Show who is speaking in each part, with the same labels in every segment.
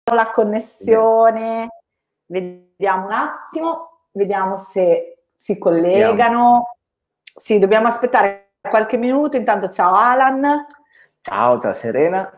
Speaker 1: la connessione, vediamo un attimo, vediamo se si collegano. Sì, dobbiamo aspettare qualche minuto. Intanto ciao Alan.
Speaker 2: Ciao Serena.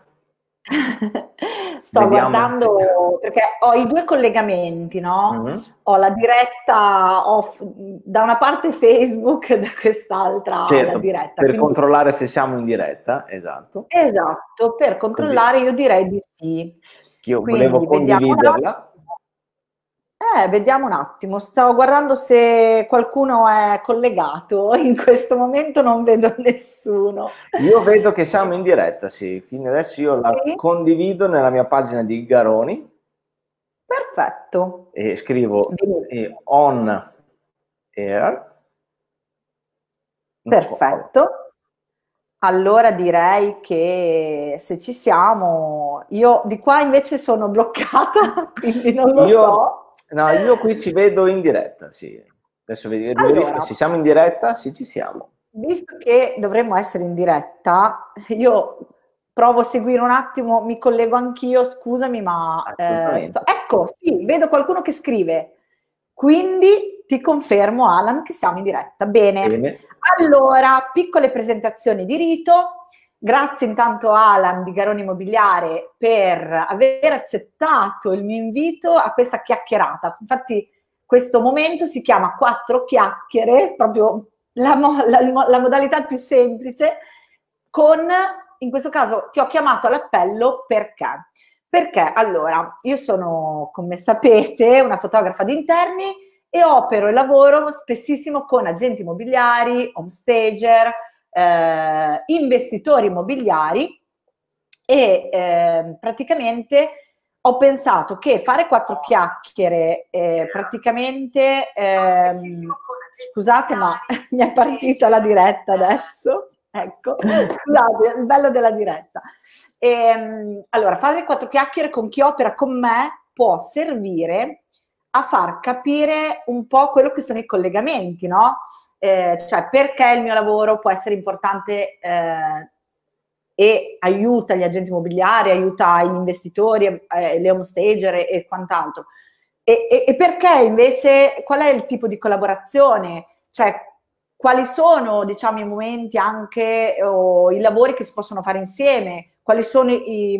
Speaker 1: Sto guardando perché ho i due collegamenti, no? Ho la diretta da una parte Facebook, da quest'altra
Speaker 2: certo,
Speaker 1: la diretta.
Speaker 2: Per controllare se siamo in diretta, esatto.
Speaker 1: Esatto, per controllare io direi di sì.
Speaker 2: Che io volevo condividerla.
Speaker 1: Vediamo un attimo, stavo guardando se qualcuno è collegato, in questo momento non vedo nessuno.
Speaker 2: Io vedo che siamo in diretta, sì, quindi adesso io la condivido nella mia pagina di Garoni.
Speaker 1: Perfetto.
Speaker 2: E scrivo on air.
Speaker 1: Perfetto. Allora direi che se ci siamo, io di qua invece sono bloccata, quindi non lo so.
Speaker 2: No, io qui ci vedo in diretta, sì. Adesso
Speaker 1: allora,
Speaker 2: se siamo in diretta, sì, ci siamo.
Speaker 1: Visto che dovremmo essere in diretta, io provo a seguire un attimo, mi collego anch'io, scusami, ma ecco, sì, vedo qualcuno che scrive. Quindi ti confermo, Alan, che siamo in diretta. Bene. Allora, piccole presentazioni di rito. Grazie intanto Alan di Garoni Immobiliare per aver accettato il mio invito a questa chiacchierata. Infatti questo momento si chiama 4 chiacchiere, proprio la modalità più semplice, in questo caso ti ho chiamato all'appello perché? Perché allora, io sono, come sapete, una fotografa di interni e opero e lavoro spessissimo con agenti immobiliari, homestager, investitori immobiliari e praticamente ho pensato che fare 4 chiacchiere praticamente scusate ma mi è partita la diretta adesso, ecco, scusate, il bello della diretta. Allora, fare 4 chiacchiere con chi opera con me può servire a far capire un po' quello che sono i collegamenti, no? Cioè perché il mio lavoro può essere importante e aiuta gli agenti immobiliari, aiuta gli investitori, le homestager e quant'altro. E perché invece, qual è il tipo di collaborazione? Cioè, quali sono, diciamo, i momenti anche, o i lavori che si possono fare insieme? Quali sono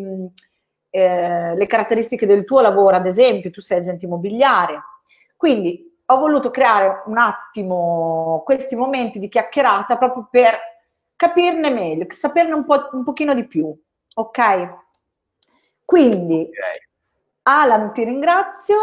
Speaker 1: le caratteristiche del tuo lavoro, ad esempio, tu sei agente immobiliare. Quindi ho voluto creare un attimo questi momenti di chiacchierata proprio per capirne meglio, saperne un pochino di più, ok? Quindi, Alan, ti ringrazio,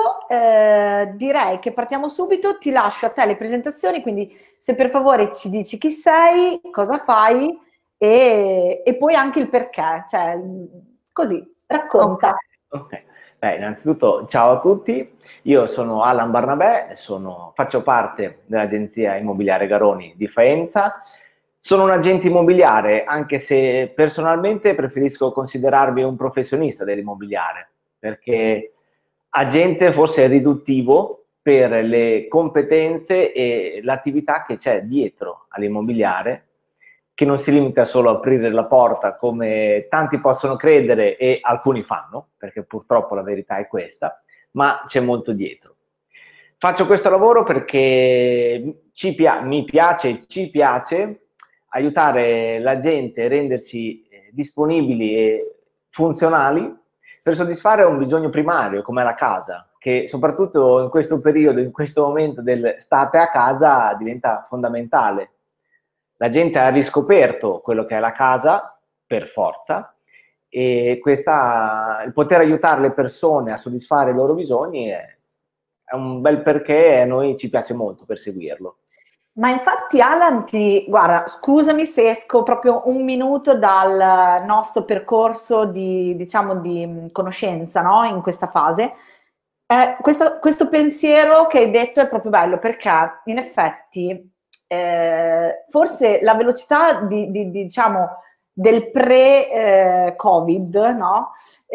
Speaker 1: direi che partiamo subito, ti lascio a te le presentazioni, quindi se per favore ci dici chi sei, cosa fai e poi anche il perché, cioè così, racconta.
Speaker 2: Ok. Beh, innanzitutto ciao a tutti, io sono Alan Barnabè, faccio parte dell'agenzia immobiliare Garoni di Faenza. Sono un agente immobiliare, anche se personalmente preferisco considerarmi un professionista dell'immobiliare, perché agente forse è riduttivo per le competenze e l'attività che c'è dietro all'immobiliare, che non si limita solo a aprire la porta come tanti possono credere e alcuni fanno, perché purtroppo la verità è questa, ma c'è molto dietro. Faccio questo lavoro perché mi piace e ci piace aiutare la gente a rendersi disponibili e funzionali per soddisfare un bisogno primario come la casa, che soprattutto in questo periodo, in questo momento del state a casa diventa fondamentale. La gente ha riscoperto quello che è la casa per forza e il poter aiutare le persone a soddisfare i loro bisogni è un bel perché e a noi ci piace molto perseguirlo.
Speaker 1: Ma infatti Alan, guarda, scusami se esco proprio un minuto dal nostro percorso diciamo, di conoscenza, no? In questa fase. Questo pensiero che hai detto è proprio bello perché in effetti forse la velocità diciamo, del pre-Covid, no?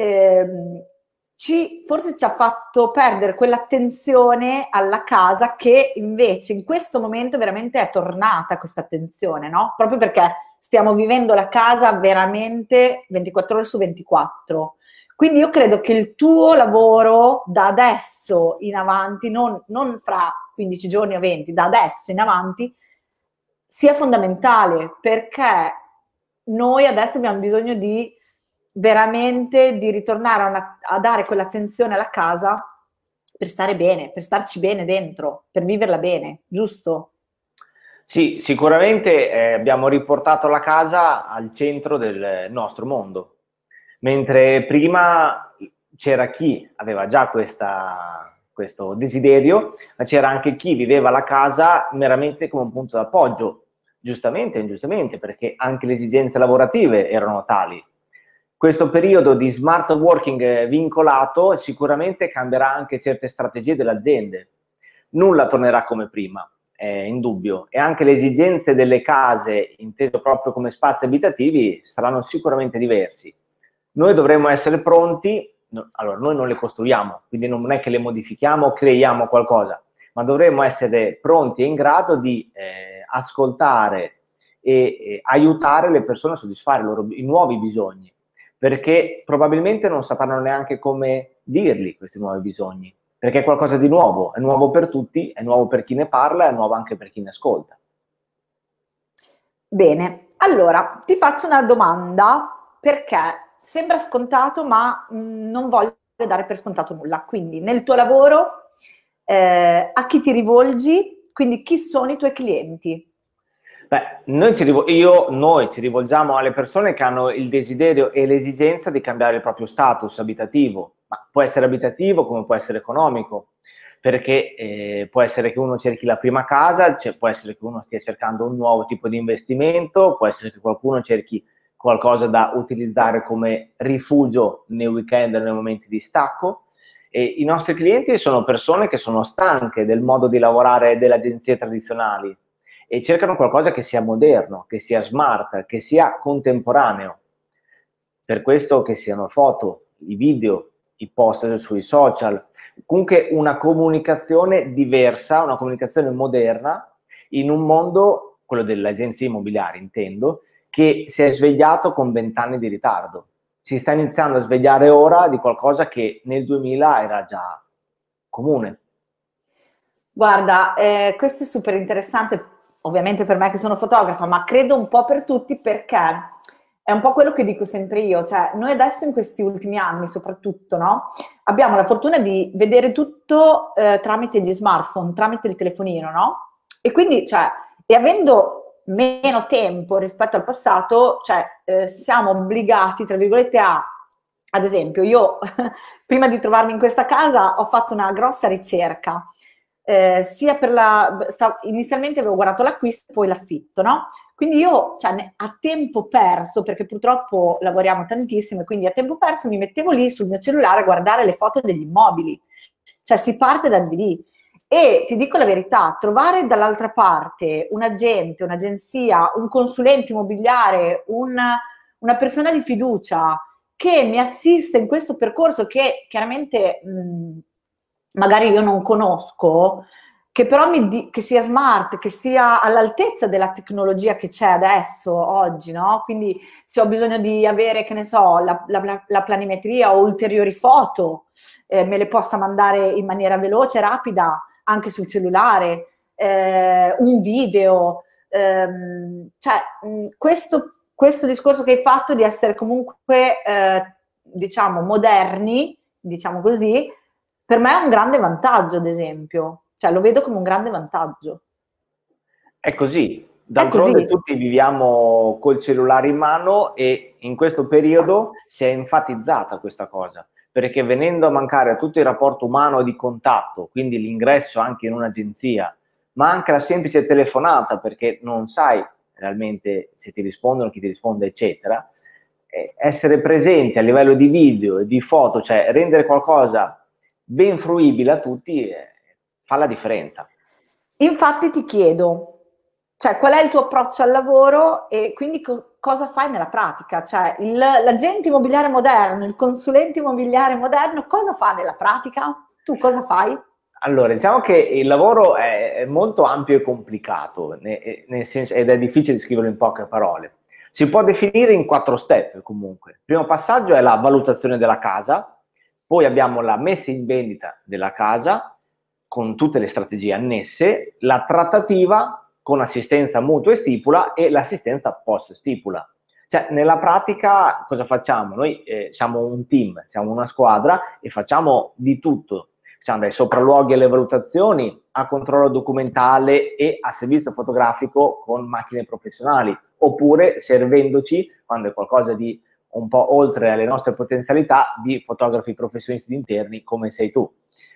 Speaker 1: Forse ci ha fatto perdere quell'attenzione alla casa che invece in questo momento veramente è tornata questa attenzione, no? Proprio perché stiamo vivendo la casa veramente 24 ore su 24. Quindi io credo che il tuo lavoro da adesso in avanti, non fra 15 giorni o 20, da adesso in avanti, sia fondamentale, perché noi adesso abbiamo bisogno di veramente di ritornare a dare quell'attenzione alla casa per stare bene, per starci bene dentro, per viverla bene, giusto?
Speaker 2: Sì, sicuramente abbiamo riportato la casa al centro del nostro mondo, mentre prima c'era chi aveva già questo desiderio, ma c'era anche chi viveva la casa meramente come un punto d'appoggio, giustamente e ingiustamente, perché anche le esigenze lavorative erano tali. Questo periodo di smart working vincolato sicuramente cambierà anche certe strategie delle aziende. Nulla tornerà come prima, è indubbio, e anche le esigenze delle case, inteso proprio come spazi abitativi, saranno sicuramente diversi. Noi dovremmo essere pronti, allora noi non le costruiamo, quindi non è che le modifichiamo o creiamo qualcosa, ma dovremmo essere pronti e in grado di ascoltare e aiutare le persone a soddisfare i nuovi bisogni, perché probabilmente non sapranno neanche come dirli questi nuovi bisogni, perché è qualcosa di nuovo, è nuovo per tutti, è nuovo per chi ne parla, è nuovo anche per chi ne ascolta.
Speaker 1: Bene, allora ti faccio una domanda perché sembra scontato, ma non voglio dare per scontato nulla. Quindi nel tuo lavoro a chi ti rivolgi? Quindi chi sono i tuoi clienti?
Speaker 2: Beh, noi ci rivolgiamo alle persone che hanno il desiderio e l'esigenza di cambiare il proprio status abitativo, ma può essere abitativo come può essere economico, perché può essere che uno cerchi la prima casa, può essere che uno stia cercando un nuovo tipo di investimento, può essere che qualcuno cerchi qualcosa da utilizzare come rifugio nei weekend e nei momenti di stacco. E i nostri clienti sono persone che sono stanche del modo di lavorare delle agenzie tradizionali e cercano qualcosa che sia moderno, che sia smart, che sia contemporaneo. Per questo che siano foto, i video, i post sui social, comunque una comunicazione diversa, una comunicazione moderna in un mondo, quello delle agenzie immobiliari intendo, che si è svegliato con 20 anni di ritardo. Si sta iniziando a svegliare ora di qualcosa che nel 2000 era già comune.
Speaker 1: Guarda, questo è super interessante, ovviamente per me che sono fotografa, ma credo un po' per tutti perché è un po' quello che dico sempre io, cioè noi adesso in questi ultimi anni soprattutto, no? Abbiamo la fortuna di vedere tutto tramite gli smartphone, tramite il telefonino, no? E quindi, cioè, e avendo meno tempo rispetto al passato, cioè, siamo obbligati, tra virgolette, ad esempio, io prima di trovarmi in questa casa ho fatto una grossa ricerca, sia per inizialmente avevo guardato l'acquisto e poi l'affitto, no? Quindi io, cioè, a tempo perso, perché purtroppo lavoriamo tantissimo e quindi a tempo perso mi mettevo lì sul mio cellulare a guardare le foto degli immobili, cioè si parte da lì. E ti dico la verità, trovare dall'altra parte un agente, un'agenzia, un consulente immobiliare, una persona di fiducia che mi assiste in questo percorso che chiaramente magari io non conosco, che però che sia smart, che sia all'altezza della tecnologia che c'è adesso, oggi, no? Quindi se ho bisogno di avere, che ne so, la planimetria o ulteriori foto, me le possa mandare in maniera veloce, rapida, anche sul cellulare, un video, cioè questo discorso che hai fatto di essere comunque, diciamo, moderni, diciamo così, per me è un grande vantaggio, ad esempio. Cioè, lo vedo come un grande vantaggio.
Speaker 2: È così. D'altronde tutti viviamo col cellulare in mano e in questo periodo si è enfatizzata questa cosa, perché venendo a mancare tutto il rapporto umano di contatto, quindi l'ingresso anche in un'agenzia, ma anche la semplice telefonata, perché non sai realmente se ti rispondono, chi ti risponde, eccetera, essere presenti a livello di video e di foto, cioè rendere qualcosa ben fruibile a tutti, fa la differenza.
Speaker 1: Infatti ti chiedo, cioè, qual è il tuo approccio al lavoro e quindi cosa fai nella pratica? Cioè, l'agente immobiliare moderno, il consulente immobiliare moderno, cosa fa nella pratica? Tu cosa fai?
Speaker 2: Allora, diciamo che il lavoro è molto ampio e complicato, nel senso, ed è difficile descriverlo in poche parole. Si può definire in 4 step comunque. Il primo passaggio è la valutazione della casa, poi abbiamo la messa in vendita della casa con tutte le strategie annesse, la trattativa con assistenza mutuo e stipula e l'assistenza post stipula. Cioè, nella pratica cosa facciamo? Noi siamo un team, siamo una squadra e facciamo di tutto. Facciamo dai sopralluoghi alle valutazioni, a controllo documentale e a servizio fotografico con macchine professionali, oppure servendoci, quando è qualcosa di un po' oltre alle nostre potenzialità, di fotografi professionisti di interni come sei tu.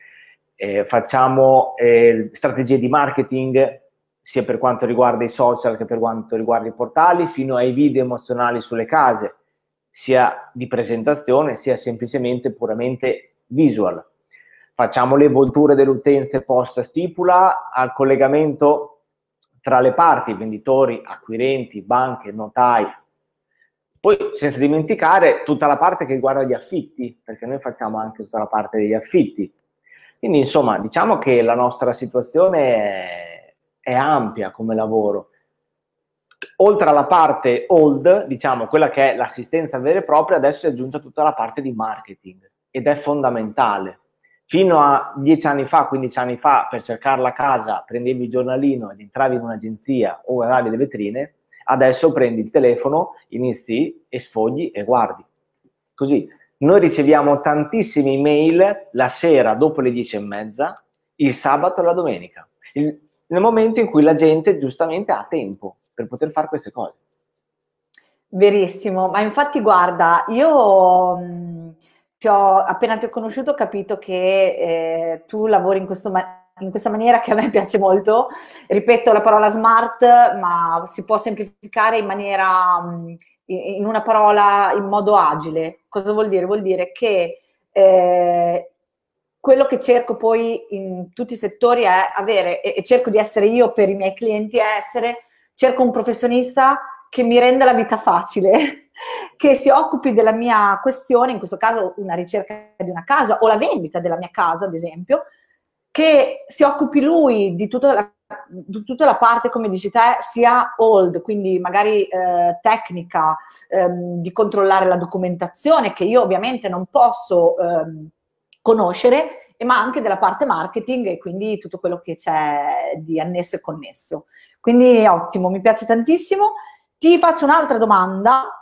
Speaker 2: Facciamo strategie di marketing sia per quanto riguarda i social che per quanto riguarda i portali, fino ai video emozionali sulle case, sia di presentazione sia semplicemente puramente visual. Facciamo le volture delle utenze post stipula, al collegamento tra le parti, venditori, acquirenti, banche, notai. Poi senza dimenticare tutta la parte che riguarda gli affitti, perché noi facciamo anche tutta la parte degli affitti. Quindi insomma diciamo che la nostra situazione è ampia come lavoro. Oltre alla parte old, diciamo quella che è l'assistenza vera e propria, adesso è aggiunta tutta la parte di marketing ed è fondamentale. Fino a 10 anni fa, 15 anni fa, per cercare la casa prendevi il giornalino ed entravi in un'agenzia o guardavi le vetrine, adesso prendi il telefono, inizi e sfogli e guardi. Così. Noi riceviamo tantissime email la sera dopo le 10:30, il sabato e la domenica, nel momento in cui la gente giustamente ha tempo per poter fare queste cose.
Speaker 1: Verissimo, ma infatti guarda, io appena ti ho conosciuto ho capito che tu lavori in questa maniera che a me piace molto. Ripeto la parola smart, ma si può semplificare in maniera, in una parola, in modo agile. Cosa vuol dire? Vuol dire che quello che cerco poi in tutti i settori è avere, e cerco di essere io per i miei clienti, cerco un professionista che mi renda la vita facile, che si occupi della mia questione, in questo caso una ricerca di una casa o la vendita della mia casa, ad esempio, che si occupi lui di tutta la parte, come dici te, sia old, quindi magari tecnica, di controllare la documentazione, che io ovviamente non posso conoscere, ma anche della parte marketing e quindi tutto quello che c'è di annesso e connesso. Quindi ottimo, mi piace tantissimo. Ti faccio un'altra domanda.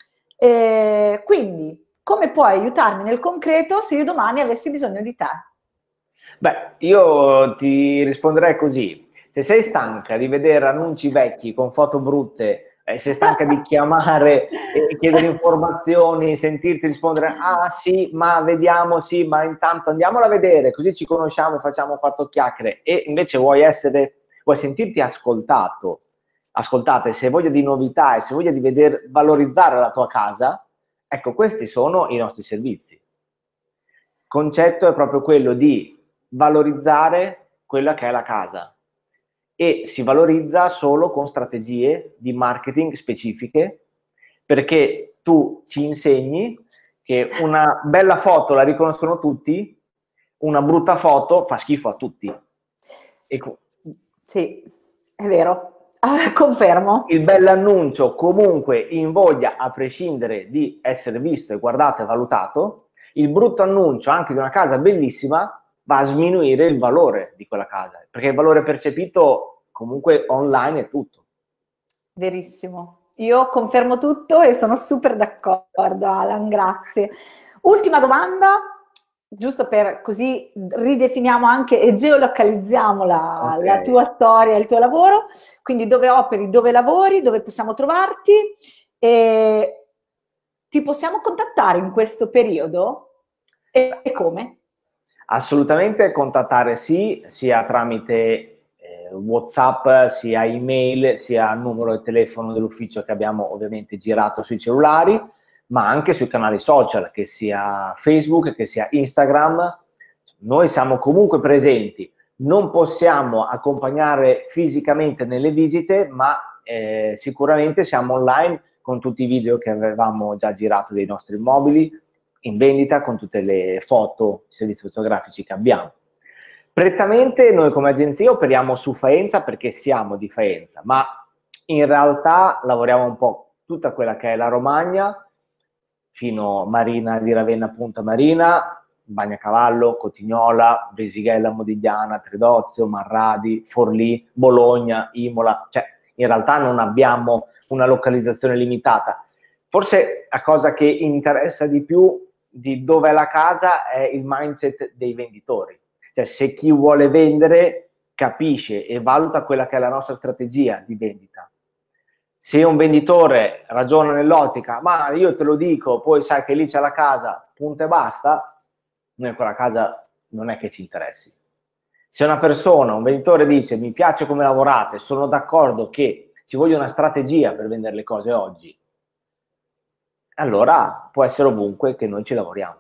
Speaker 1: Quindi, come puoi aiutarmi nel concreto se io domani avessi bisogno di te?
Speaker 2: Beh, io ti risponderei così. Se sei stanca di vedere annunci vecchi con foto brutte, sei stanca di chiamare e chiedere informazioni, sentirti rispondere ah sì, ma vediamo, sì, ma intanto andiamola a vedere, così ci conosciamo e facciamo 4 chiacchiere, e invece vuoi sentirti ascoltato, ascoltate, se hai voglia di novità e se hai voglia di veder valorizzare la tua casa, ecco, questi sono i nostri servizi. Il concetto è proprio quello di valorizzare quella che è la casa, e si valorizza solo con strategie di marketing specifiche, perché tu ci insegni che una bella foto la riconoscono tutti, una brutta foto fa schifo a tutti.
Speaker 1: Sì, è vero, confermo.
Speaker 2: Il bell'annuncio comunque invoglia a prescindere di essere visto e guardato e valutato, il brutto annuncio anche di una casa bellissima va a sminuire il valore di quella casa, perché il valore percepito comunque online è tutto.
Speaker 1: Verissimo, io confermo tutto e sono super d'accordo, Alan, grazie. Ultima domanda, giusto per così ridefiniamo anche e geolocalizziamo la tua storia, il tuo lavoro, quindi dove operi, dove lavori, dove possiamo trovarti, e ti possiamo contattare in questo periodo e come?
Speaker 2: Assolutamente contattare sì, sia tramite WhatsApp, sia email, sia numero di telefono dell'ufficio che abbiamo ovviamente girato sui cellulari, ma anche sui canali social, che sia Facebook, che sia Instagram. Noi siamo comunque presenti, non possiamo accompagnare fisicamente nelle visite, ma sicuramente siamo online con tutti i video che avevamo già girato dei nostri immobili, in vendita, con tutte le foto, i servizi fotografici che abbiamo. Prettamente noi come agenzia operiamo su Faenza perché siamo di Faenza, ma in realtà lavoriamo un po' tutta quella che è la Romagna, fino Marina di Ravenna, Punta Marina, Bagnacavallo, Cotignola, Brisighella, Modigliana, Tredozio, Marradi, Forlì, Bologna, Imola. Cioè, in realtà non abbiamo una localizzazione limitata. Forse la cosa che interessa di più di dove è la casa è il mindset dei venditori. Cioè, se chi vuole vendere capisce e valuta quella che è la nostra strategia di vendita. Se un venditore ragiona nell'ottica, ma io te lo dico, poi sai che lì c'è la casa, punto e basta, noi quella casa non è che ci interessi. Se una persona, un venditore dice mi piace come lavorate, sono d'accordo che ci voglia una strategia per vendere le cose oggi, allora può essere ovunque che noi ci lavoriamo.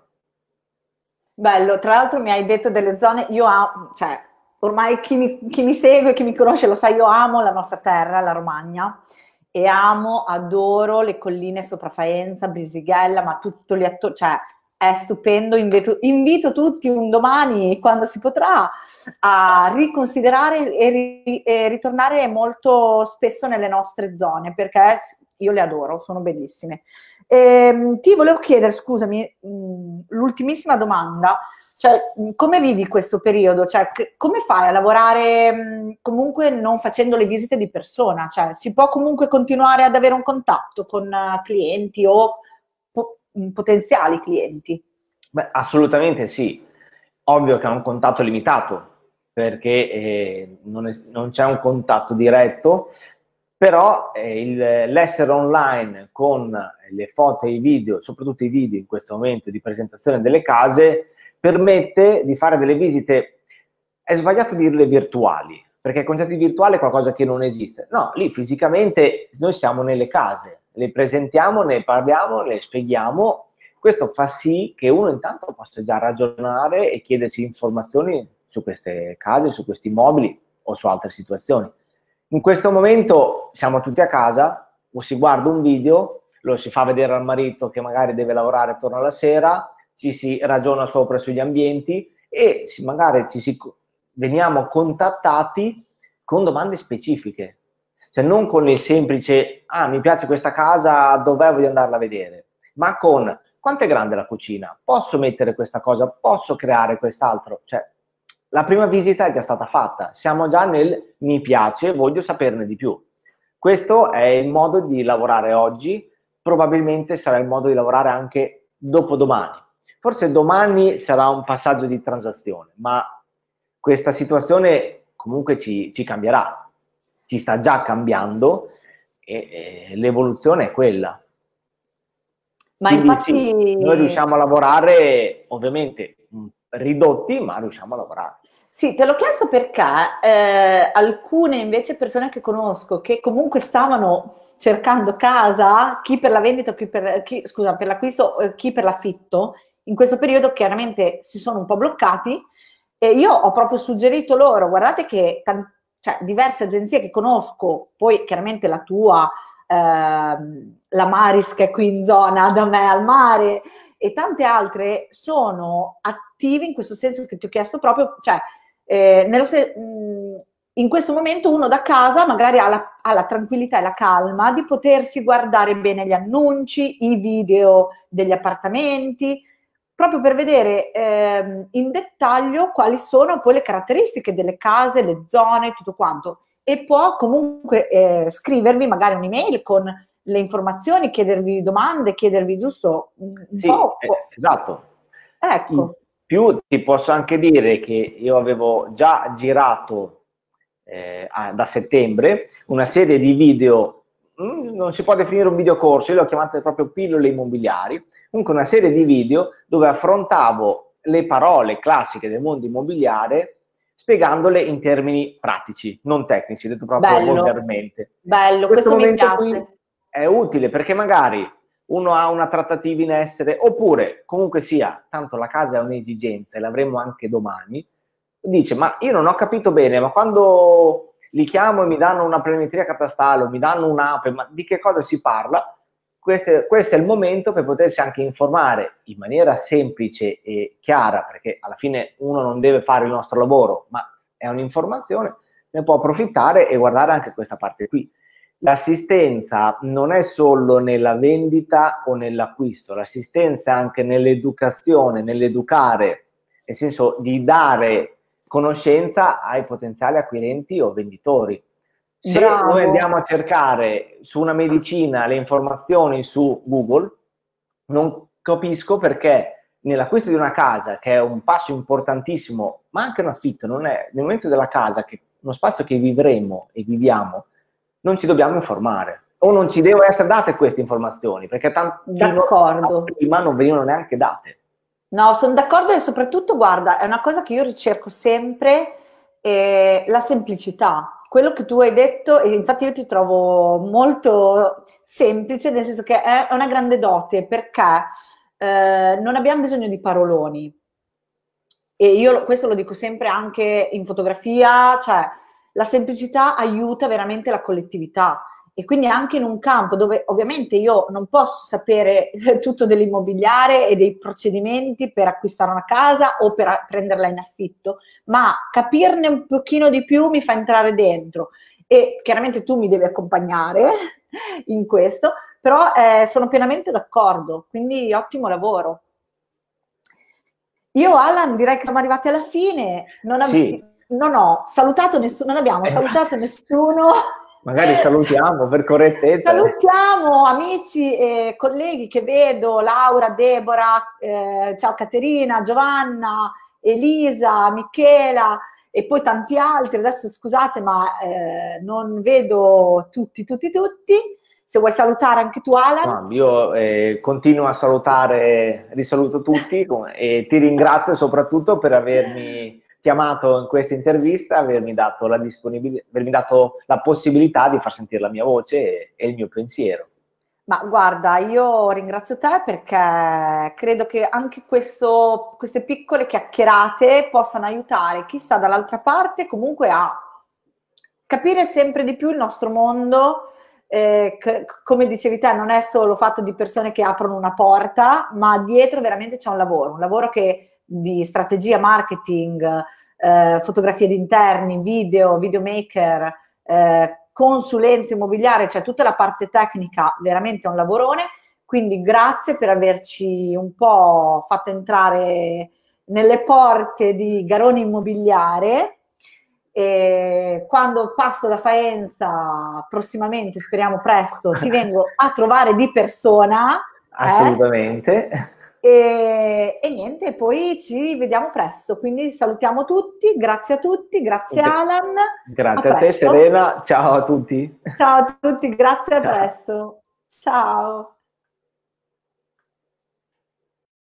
Speaker 1: Bello, tra l'altro mi hai detto delle zone, io amo, cioè ormai chi mi segue, chi mi conosce lo sa, io amo la nostra terra, la Romagna, e amo, adoro le colline sopra Faenza, Brisighella, ma tutto lì attorno, cioè è stupendo, invito tutti un domani, quando si potrà, a riconsiderare e ritornare molto spesso nelle nostre zone, perché io le adoro, sono bellissime. Ti volevo chiedere, scusami, l'ultimissima domanda, cioè come vivi questo periodo? Cioè, come fai a lavorare comunque non facendo le visite di persona? Cioè, si può comunque continuare ad avere un contatto con clienti o potenziali clienti?
Speaker 2: Beh, assolutamente sì. Ovvio che è un contatto limitato, perché non c'è un contatto diretto, però l'essere online con le foto e i video, soprattutto i video in questo momento di presentazione delle case, permette di fare delle visite, è sbagliato dirle virtuali, perché il concetto di virtuale è qualcosa che non esiste. No, lì fisicamente noi siamo nelle case, le presentiamo, ne parliamo, le spieghiamo. Questo fa sì che uno intanto possa già ragionare e chiedersi informazioni su queste case, su questi immobili o su altre situazioni. In questo momento siamo tutti a casa, o si guarda un video, lo si fa vedere al marito che magari deve lavorare torno alla sera, ci si ragiona sopra sugli ambienti e magari veniamo contattati con domande specifiche. Cioè non con il semplice, ah mi piace questa casa, dov'è, voglio andarla a vedere, ma con quanto è grande la cucina? Posso mettere questa cosa? Posso creare quest'altro? Cioè, la prima visita è già stata fatta, siamo già nel mi piace, voglio saperne di più. Questo è il modo di lavorare oggi, probabilmente sarà il modo di lavorare anche dopodomani. Forse domani sarà un passaggio di transazione, ma questa situazione comunque ci cambierà, ci sta già cambiando e l'evoluzione è quella.
Speaker 1: Ma
Speaker 2: Quindi
Speaker 1: infatti,
Speaker 2: sì, noi riusciamo a lavorare, ovviamente ridotti, ma riusciamo a lavorare.
Speaker 1: sì, te l'ho chiesto perché alcune invece persone che conosco che comunque stavano cercando casa, chi per la vendita, scusa, per l'acquisto, chi per l'affitto, in questo periodo chiaramente si sono un po' bloccati e io ho proprio suggerito loro, guardate che cioè, diverse agenzie che conosco, poi chiaramente la tua, la Maris che è qui in zona da me al mare e tante altre sono attive in questo senso che ti ho chiesto proprio, cioè in questo momento uno da casa magari ha la tranquillità e la calma di potersi guardare bene gli annunci, i video degli appartamenti, proprio per vedere in dettaglio quali sono poi le caratteristiche delle case, le zone, tutto quanto. E può comunque scrivervi magari un'email con le informazioni, chiedervi domande, chiedervi giusto un
Speaker 2: Sì,
Speaker 1: po'.
Speaker 2: esatto.
Speaker 1: Ecco.
Speaker 2: In più ti posso anche dire che io avevo già girato da settembre una serie di video, non si può definire un videocorso, io l'ho chiamato proprio pillole immobiliari, comunque una serie di video dove affrontavo le parole classiche del mondo immobiliare spiegandole in termini pratici, non tecnici, detto proprio volgarmente.
Speaker 1: Bello, questo mi piace.
Speaker 2: Qui è utile perché magari uno ha una trattativa in essere, oppure comunque sia, tanto la casa è un'esigenza e l'avremo anche domani, dice ma io non ho capito bene, ma quando li chiamo e mi danno una planimetria catastale o mi danno un'ape, ma di che cosa si parla? Questo è il momento per potersi anche informare in maniera semplice e chiara, perché alla fine uno non deve fare il nostro lavoro, ma è un'informazione, ne può approfittare e guardare anche questa parte qui. l'assistenza non è solo nella vendita o nell'acquisto, l'assistenza è anche nell'educazione, nell'educare, nel senso di dare conoscenza ai potenziali acquirenti o venditori. Se
Speaker 1: Bravo.
Speaker 2: noi andiamo a cercare su una medicina le informazioni su Google, non capisco perché nell'acquisto di una casa, che è un passo importantissimo, ma anche un affitto, non è, nel momento della casa, che uno spazio che vivremo e viviamo, non ci dobbiamo informare. O non ci devono essere date queste informazioni, perché prima non venivano neanche date.
Speaker 1: No, sono d'accordo e soprattutto, guarda, è una cosa che io ricerco sempre, la semplicità. Quello che tu hai detto, e infatti io ti trovo molto semplice, nel senso che è una grande dote, perché non abbiamo bisogno di paroloni. E io questo lo dico sempre anche in fotografia, cioè la semplicità aiuta veramente la collettività. E quindi anche in un campo dove ovviamente io non posso sapere tutto dell'immobiliare e dei procedimenti per acquistare una casa o per prenderla in affitto, ma capirne un pochino di più mi fa entrare dentro. E chiaramente tu mi devi accompagnare in questo, però sono pienamente d'accordo, quindi ottimo lavoro. Io, Alan, direi che siamo arrivati alla fine. Non ho salutato nessuno, non abbiamo salutato nessuno.
Speaker 2: Magari salutiamo per correttezza.
Speaker 1: Salutiamo amici e colleghi che vedo, Laura, Deborah, ciao Caterina, Giovanna, Elisa, Michela e poi tanti altri. Adesso scusate, ma non vedo tutti. Se vuoi salutare anche tu, Alan.
Speaker 2: No, io continuo a salutare, risaluto tutti e ti ringrazio soprattutto per avermi chiamato in questa intervista, avermi dato la possibilità di far sentire la mia voce e il mio pensiero.
Speaker 1: Ma guarda, io ringrazio te perché credo che anche queste piccole chiacchierate possano aiutare chi sta dall'altra parte comunque a capire sempre di più il nostro mondo. Come dicevi te, non è solo fatto di persone che aprono una porta, ma dietro veramente c'è un lavoro che di strategia, marketing, fotografie di interni, videomaker, consulenza immobiliare, cioè tutta la parte tecnica, veramente è un lavorone. Quindi grazie per averci un po' fatto entrare nelle porte di Garoni Immobiliare. E quando passo da Faenza prossimamente, speriamo presto, ti vengo a trovare di persona.
Speaker 2: Assolutamente.
Speaker 1: E niente, poi ci vediamo presto. Quindi salutiamo tutti, grazie a tutti, grazie Alan.
Speaker 2: Grazie a te Serena, ciao a tutti.
Speaker 1: Ciao a tutti, grazie, a presto. Ciao.